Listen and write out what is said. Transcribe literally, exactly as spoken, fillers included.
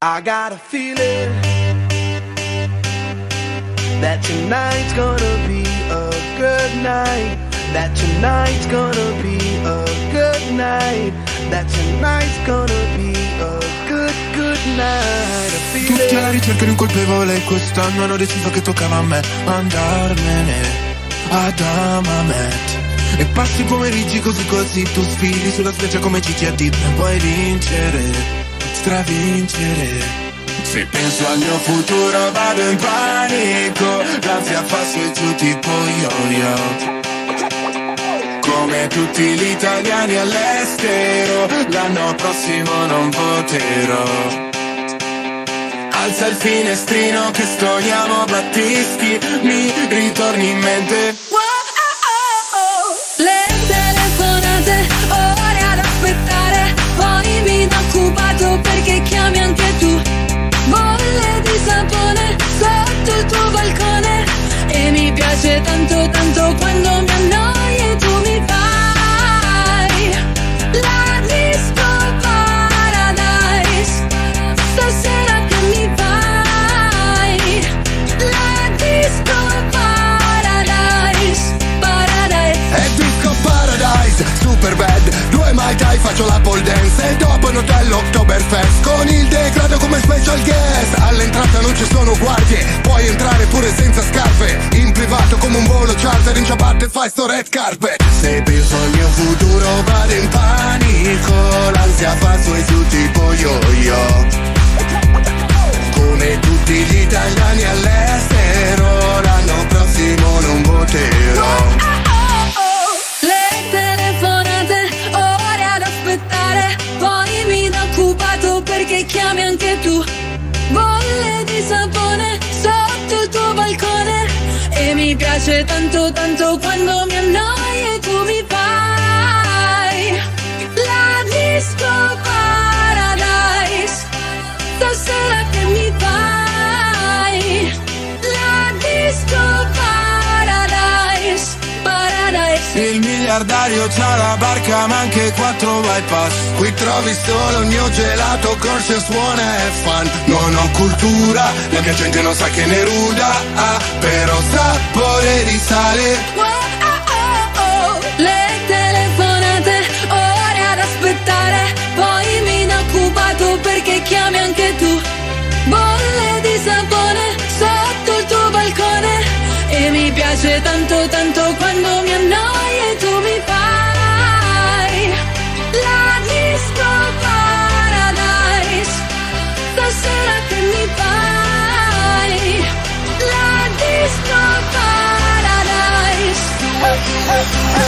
I got a feeling that tonight's gonna be a good night. That tonight's gonna be a good night. That tonight's gonna be a good, good night. A feeling. Tutti alla ricerca di un colpevole, quest'anno hanno deciso che toccava a me andarmene ad Amamet. E passi i pomeriggi così così, tu sfili sulla spiaggia come Gigi Hadid. Puoi vincere, stravincere. Se penso al mio futuro vado in panico, l'ansia fa su e giù tipo yo-yo. Come tutti gli italiani all'estero, l'anno prossimo non voterò. Alza il finestrino che stoniamo Battisti, mi ritorni in mente. Ore ad aspettare, poi mi do occupato perché chiami anche tu. Bolle di sapone sotto il tuo balcone. E mi piace tanto tanto quando mi annoi e tu mi fai la disco paradise. Stasera che mi fai la disco paradise. Paradise. È disco paradise, super bad. Due mai dai, faccio la pole dance. E dopo in hotel Oktoberfest con il degrado come special guest. All'entrata non ci sono guardie, puoi entrare pure senza scarpe. In privato come un volo charter, in ciabatte fai sto red carpet. Se penso al mio futuro vado in panico, l'ansia fa su e giù tipo yo-yo. Come tutti gli italiani all'estero, l'anno prossimo non voterò. Le telefonate, ore ad aspettare, poi mi do occupato perché chiami anche tu. Bolle di sapone sotto il tuo balcone. E mi piace tanto tanto quando mi annoi e tu mi fai la disco paradise. Stasera che mi fai la disco paradise. Paradise. Il miliardario c'ha la barca ma anche quattro bypass. Qui trovi solo il mio gelato, corse suona e fan. Non ho cultura, la mia gente non sa che ne ruda, ah, però sapore di sale. Oh, oh, oh, oh. Le telefonate, ore ad aspettare, poi mi do occupato perché chiami anche tu. Bolle di sapone sotto il tuo balcone. E mi piace tanto tanto quando mi annoi e tu mi fai la disco paradise. Stasera che mi fai la disco paradise.